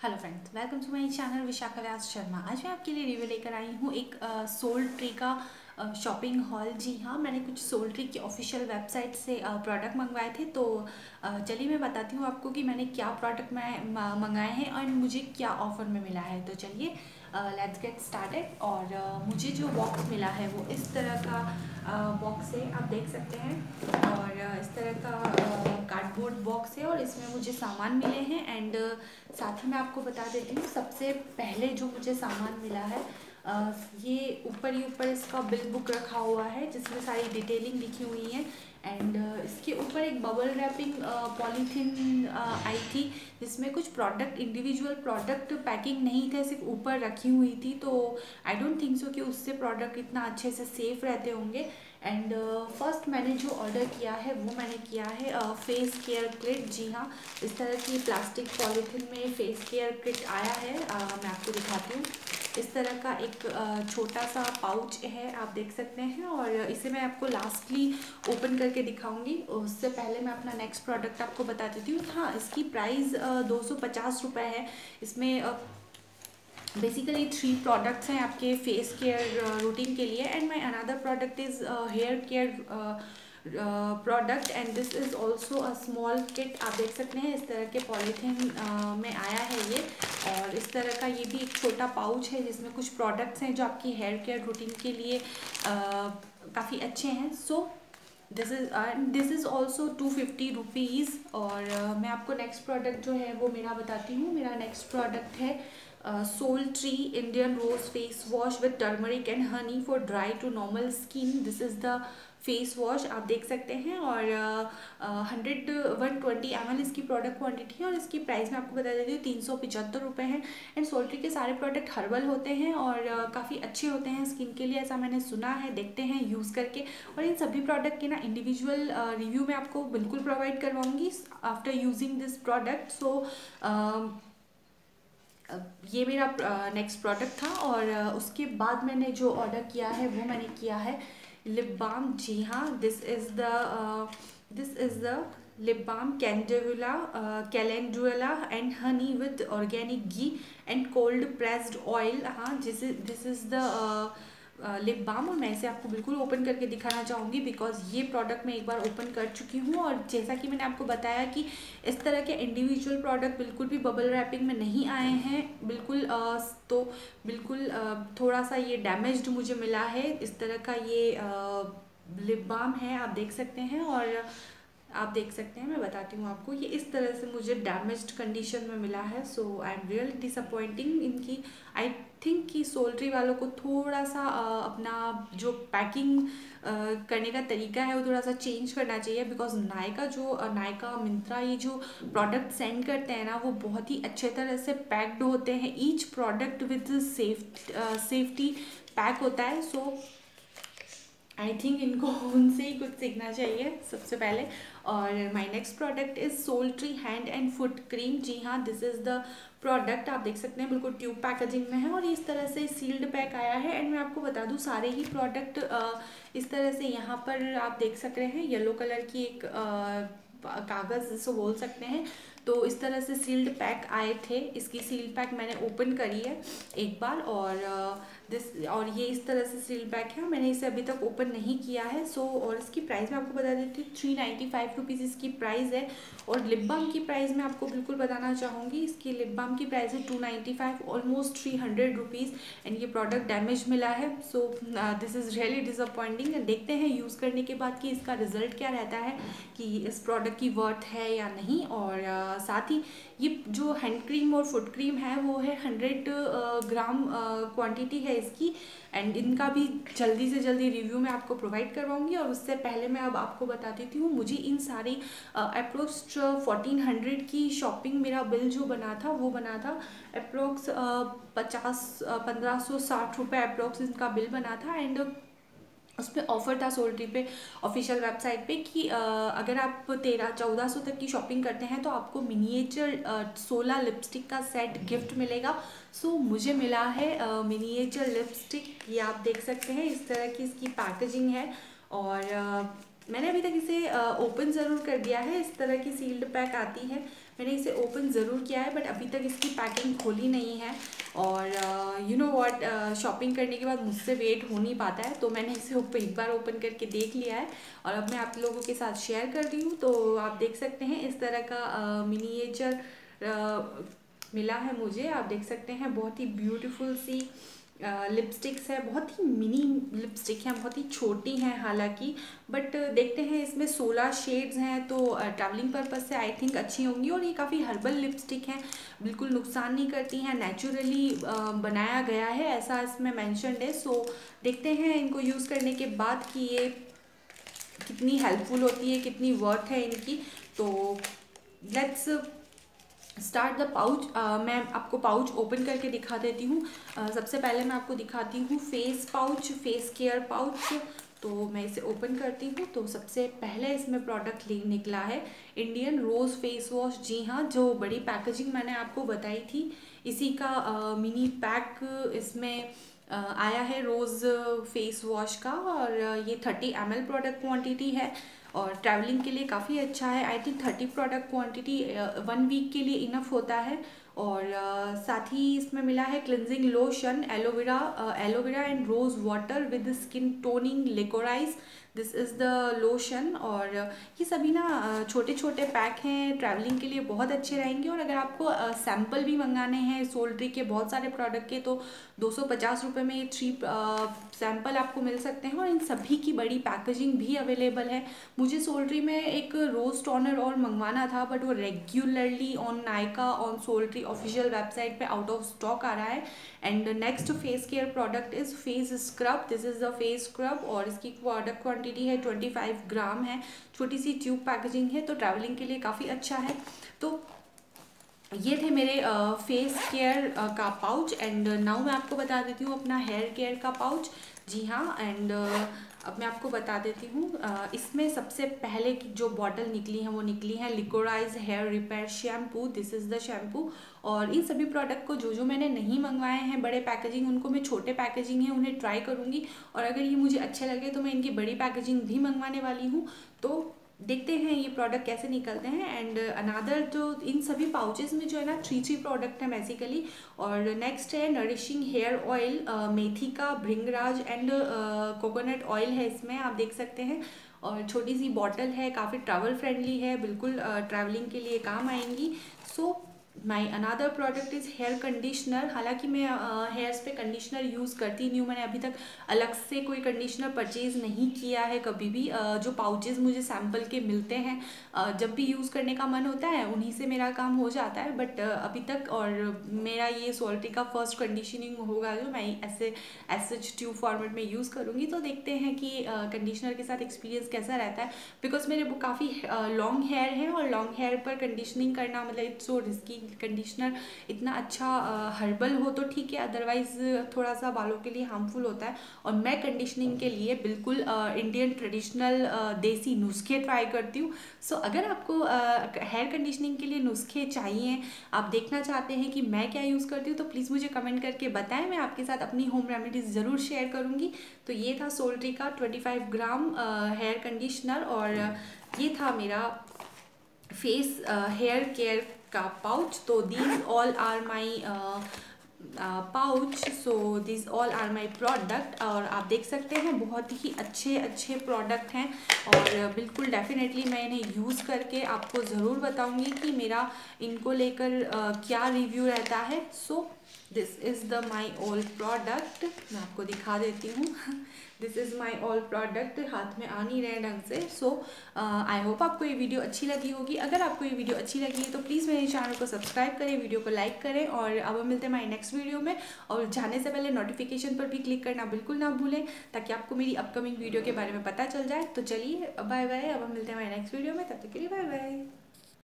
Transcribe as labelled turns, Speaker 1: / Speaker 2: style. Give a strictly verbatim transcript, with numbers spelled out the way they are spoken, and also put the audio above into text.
Speaker 1: Hello friends, welcome to my channel Vishakha Vyas Sharma. आज मैं आपके लिए रिव्यू लेकर आई हूँ एक सोल ट्री का शॉपिंग हॉल। जी हाँ, मैंने कुछ सोल ट्री की ऑफिशियल वेबसाइट से प्रोडक्ट मंगवाए थे। तो uh, चलिए मैं बताती हूँ आपको कि मैंने क्या प्रोडक्ट मैं मंगाए हैं और मुझे क्या ऑफ़र में मिला है। तो चलिए लेट्स गेट स्टार्टेड। और uh, मुझे जो बॉक्स मिला है वो इस तरह का बॉक्स है, आप देख सकते हैं। और uh, इस तरह का कार्डबोर्ड बॉक्स है और इसमें मुझे सामान मिले हैं। एंड साथ ही मैं आपको बता देती हूँ, सबसे पहले जो मुझे सामान मिला है आ, ये ऊपर ही ऊपर इसका बिल बुक रखा हुआ है जिसमें सारी डिटेलिंग लिखी हुई है। एंड इसके ऊपर एक बबल रैपिंग पॉलीथीन आई थी जिसमें कुछ प्रोडक्ट, इंडिविजुअल प्रोडक्ट पैकिंग नहीं थे, सिर्फ ऊपर रखी हुई थी। तो आई डोंट थिंक सो कि उससे प्रोडक्ट इतना अच्छे से सेफ रहते होंगे। एंड फर्स्ट मैंने जो ऑर्डर किया है वो मैंने किया है फेस केयर किट। जी हाँ, इस तरह की प्लास्टिक पॉलीथीन में फेस केयर किट आया है। uh, मैं आपको दिखाती हूँ। इस तरह का एक uh, छोटा सा पाउच है, आप देख सकते हैं। और इसे मैं आपको लास्टली ओपन करके दिखाऊंगी। उससे पहले मैं अपना नेक्स्ट प्रोडक्ट आपको बता देती हूँ। हाँ, इसकी प्राइस दो सौ पचास रुपये है। इसमें uh, बेसिकली थ्री प्रोडक्ट्स हैं आपके फेस केयर रूटीन के लिए। And my another product is hair care product and this is also a small kit. आप देख सकते हैं इस तरह के पॉलीथीन uh, में आया है ये। और इस तरह का ये भी एक छोटा पाउच है जिसमें कुछ प्रोडक्ट्स हैं जो आपकी हेयर केयर रूटीन के लिए uh, काफ़ी अच्छे हैं। So this is this is also two fifty rupees. और uh, मैं आपको नेक्स्ट प्रोडक्ट जो है वो मेरा बताती हूँ। मेरा नेक्स्ट प्रोडक्ट है Soultree Indian rose face wash with turmeric and honey for dry to normal skin. This is the face wash, आप देख सकते हैं। और hundred one twenty M L इसकी प्रोडक्ट क्वांटिटी है और इसकी प्राइस मैं आपको बता देती हूँ, तीन सौ पचहत्तर रुपये है। एंड सोल ट्री के सारे प्रोडक्ट हर्बल होते हैं और uh, काफ़ी अच्छे होते हैं स्किन के लिए, ऐसा मैंने सुना है। देखते हैं यूज़ करके। और इन सभी प्रोडक्ट के ना इंडिविजुअल रिव्यू मैं आपको बिल्कुल प्रोवाइड करवाऊँगी after using this product. So ये मेरा नेक्स्ट प्रोडक्ट था। और उसके बाद मैंने जो ऑर्डर किया है वो मैंने किया है लिप बाम। जी हाँ, this is the this is the lip balm calendula calendula and honey with organic ghee and cold pressed oil. हाँ, this is this is the lip balm. और मैं इसे आपको बिल्कुल ओपन करके दिखाना चाहूँगी बिकॉज ये प्रोडक्ट मैं एक बार ओपन कर चुकी हूँ। और जैसा कि मैंने आपको बताया कि इस तरह के इंडिविजुअल प्रोडक्ट बिल्कुल भी बबल रैपिंग में नहीं आए हैं बिल्कुल। आ, तो बिल्कुल आ, थोड़ा सा ये डैमेज्ड मुझे मिला है। इस तरह का ये लिप बाम है, आप देख सकते हैं। और आप देख सकते हैं, मैं बताती हूँ आपको, ये इस तरह से मुझे डैमेज्ड कंडीशन में मिला है। So I am really disappointing. इनकी आई थिंक कि सोल ट्री वालों को थोड़ा सा आ, अपना जो पैकिंग करने का तरीका है वो थोड़ा सा चेंज करना चाहिए। बिकॉज नायका जो नायका मिंत्रा ये जो प्रोडक्ट सेंड करते हैं ना, वो बहुत ही अच्छे तरह से पैक्ड होते हैं। Each product with safe safety pack होता है। सो आई थिंक इनको उनसे ही कुछ सीखना चाहिए सबसे पहले। और my next product is Soultree hand and foot cream. जी हाँ, दिस इज़ द प्रोडक्ट, आप देख सकते हैं बिल्कुल ट्यूब पैकेजिंग में है और इस तरह से सील्ड पैक आया है। एंड मैं आपको बता दूँ, सारे ही प्रोडक्ट इस तरह से यहाँ पर आप देख सक रहे हैं, येलो कलर की एक कागज़ जिसको बोल सकते हैं। तो इस तरह से सील्ड पैक आए थे। इसकी सील्ड पैक मैंने ओपन करी है एक बार। और दिस और ये इस तरह से सील पैक है, मैंने इसे अभी तक ओपन नहीं किया है। सो so, और इसकी प्राइस मैं आपको बता देती हूँ, थ्री नाइन्टी फाइव रुपीज़ इसकी प्राइस है। और लिप बाम की प्राइस मैं आपको बिल्कुल बताना चाहूँगी, इसकी लिप बाम की प्राइस है two ninety five, almost three hundred rupees. And ये प्रोडक्ट डैमेज मिला है। So this is really disappointing. And देखते हैं यूज़ करने के बाद कि इसका रिजल्ट क्या रहता है, कि इस प्रोडक्ट की वर्थ है या नहीं। और uh, साथ ही ये जो हैंड क्रीम और फुट क्रीम है वो है हंड्रेड ग्राम क्वांटिटी है इसकी। एंड इनका भी जल्दी से जल्दी रिव्यू मैं आपको प्रोवाइड करवाऊंगी। और उससे पहले मैं अब आपको बता देती हूँ, मुझे इन सारी अप्रोक्स फोर्टीन हंड्रेड की शॉपिंग, मेरा बिल जो बना था वो बना था अप्रोक्स पचास पंद्रह सौ साठ रुपये अप्रोक्स इनका बिल बना था। एंड उसमें ऑफर था सोल ट्री पे ऑफिशियल वेबसाइट पे कि आ, अगर आप तेरह चौदह सौ तक की शॉपिंग करते हैं तो आपको मिनिएचर सोलह लिपस्टिक का सेट गिफ्ट मिलेगा। सो so, मुझे मिला है मिनिएचर लिपस्टिक, ये आप देख सकते हैं, इस तरह की इसकी पैकेजिंग है। और आ, मैंने अभी तक इसे ओपन ज़रूर कर दिया है। इस तरह की सील्ड पैक आती है। मैंने इसे ओपन ज़रूर किया है बट अभी तक इसकी पैकिंग खोली नहीं है। और यू नो व्हाट, शॉपिंग करने के बाद मुझसे वेट हो नहीं पाता है, तो मैंने इसे एक बार ओपन करके देख लिया है और अब मैं आप लोगों के साथ शेयर कर रही हूँ। तो आप देख सकते हैं इस तरह का मिनिएचर uh, मिला है मुझे। आप देख सकते हैं बहुत ही ब्यूटीफुल सी लिपस्टिक्स है, बहुत ही मिनी लिपस्टिक हैं, बहुत ही छोटी हैं हालांकि, बट देखते हैं इसमें सोलह शेड्स हैं तो ट्रैवलिंग पर्पस से आई थिंक अच्छी होंगी। और ये काफ़ी हर्बल लिपस्टिक हैं, बिल्कुल नुकसान नहीं करती हैं, नेचुरली बनाया गया है ऐसा इसमें मेंशन्ड है। सो देखते हैं इनको यूज़ करने के बाद कि ये कितनी हेल्पफुल होती है, कितनी वर्थ है इनकी। तो लेट्स स्टार्ट द पाउच। मैं आपको पाउच ओपन करके दिखा देती हूँ। uh, सबसे पहले मैं आपको दिखाती हूँ face pouch, face care pouch. तो मैं इसे ओपन करती हूँ तो सबसे पहले इसमें प्रोडक्ट लिंक निकला है इंडियन रोज़ फेस वॉश। जी हाँ, जो बड़ी पैकेजिंग मैंने आपको बताई थी इसी का uh, मिनी पैक इसमें uh, आया है रोज़ फेस वॉश का। और ये thirty M L product quantity है और ट्रैवलिंग के लिए काफ़ी अच्छा है। I think thirty product quantity one week के लिए इनफ होता है। और uh, साथ ही इसमें मिला है cleansing lotion, aloe vera aloe vera and rose water with skin toning liquorice, this is the lotion. और ये सभी ना छोटे छोटे पैक हैं, ट्रैवलिंग के लिए बहुत अच्छे रहेंगे। और अगर आपको सैम्पल uh, भी मंगाने हैं सोल्ट्री के बहुत सारे प्रोडक्ट के तो दो सौ पचास रुपये में ये थ्री सैम्पल आपको मिल सकते हैं और इन सभी की बड़ी पैकेजिंग भी अवेलेबल है। मुझे सोल्ट्री में एक रोज़ टोनर और मंगवाना था बट वो regularly on Nykaa on Soultree official website पे आउट ऑफ स्टॉक आ रहा है। And next face care product is face scrub, this is the face scrub और इसकी प्रोडक्ट क्वांटिटी है पच्चीस ग्राम है, छोटी सी ट्यूब पैकेजिंग है तो ट्रैवलिंग के लिए काफ़ी अच्छा है। तो ये थे मेरे फेस uh, केयर uh, का पाउच। एंड नाउ मैं आपको बता देती हूँ अपना हेयर केयर का पाउच। जी हाँ, एंड uh, अब मैं आपको बता देती हूँ uh, इसमें सबसे पहले की जो बॉटल निकली है वो निकली है liquorice hair repair shampoo, this is the shampoo. और इन सभी प्रोडक्ट को जो जो मैंने नहीं मंगवाए हैं बड़े पैकेजिंग उनको मैं छोटे पैकेजिंग है उन्हें ट्राई करूँगी और अगर ये मुझे अच्छे लगे तो मैं इनकी बड़ी पैकेजिंग भी मंगवाने वाली हूँ। तो देखते हैं ये प्रोडक्ट कैसे निकलते हैं। एंड अनादर जो इन सभी पाउचेस में जो है ना थ्री थ्री प्रोडक्ट है बेसिकली। और नेक्स्ट है नरिशिंग हेयर ऑयल, मेथी का, भृंगराज एंड कोकोनट ऑयल है इसमें, आप देख सकते हैं। और छोटी सी बॉटल है, काफ़ी ट्रैवल फ्रेंडली है, बिल्कुल ट्रैवलिंग uh, के लिए काम आएंगी। So so, my another product is hair conditioner. हालांकि मैं हेयर्स uh, पे कंडीशनर यूज़ करती नहीं हूँ, मैंने अभी तक अलग से कोई कंडीशनर परचेज़ नहीं किया है कभी भी। uh, जो पाउचेज़ मुझे सैम्पल के मिलते हैं uh, जब भी यूज़ करने का मन होता है उन्हीं से मेरा काम हो जाता है। बट uh, अभी तक और मेरा ये सोल्टी का फर्स्ट कंडीशनिंग होगा जो मैं ऐसे ऐसे ट्यूब फॉर्मेट में यूज़ करूँगी। तो देखते हैं कि कंडीशनर uh, के साथ एक्सपीरियंस कैसा रहता है, बिकॉज मेरे वो काफ़ी लॉन्ग हेयर है और लॉन्ग हेयर पर कंडीशनिंग करना मतलब इट्स सो रिस्की। कंडीशनर इतना अच्छा हर्बल हो तो ठीक है, अदरवाइज थोड़ा सा बालों के लिए हार्मफुल होता है। और मैं कंडीशनिंग के लिए बिल्कुल इंडियन ट्रेडिशनल देसी नुस्खे ट्राई करती हूँ। सो so, अगर आपको हेयर कंडीशनिंग के लिए नुस्खे चाहिए, आप देखना चाहते हैं कि मैं क्या यूज़ करती हूँ, तो प्लीज़ मुझे कमेंट करके बताएं, मैं आपके साथ अपनी होम रेमेडीज़ ज़रूर शेयर करूँगी। तो ये था सोल्ट्री का पच्चीस ग्राम हेयर कंडीशनर और ये था मेरा फेस हेयर केयर का पाउच। तो these all are my pouch, so these all are my product. और आप देख सकते हैं बहुत ही अच्छे अच्छे प्रोडक्ट हैं और बिल्कुल डेफिनेटली मैं इन्हें यूज़ करके आपको ज़रूर बताऊंगी कि मेरा इनको लेकर uh, क्या रिव्यू रहता है। So this is the my all product, मैं आपको दिखा देती हूँ। This is my all product, हाथ में आ नहीं रहे ढंग से। सो आई होप आपको ये वीडियो अच्छी लगी होगी। अगर आपको ये वीडियो अच्छी लगी है तो प्लीज़ मेरे चैनल को सब्सक्राइब करें, वीडियो को लाइक करें। और अब हम मिलते हैं हमारे नेक्स्ट वीडियो में। और जाने से पहले नोटिफिकेशन पर भी क्लिक करना बिल्कुल ना भूलें ताकि आपको मेरी अपकमिंग वीडियो के बारे में पता चल जाए। तो चलिए बाय बाय, अब हम मिलते हैं हमारे नेक्स्ट वीडियो में, तब तक के लिए बाय बाय।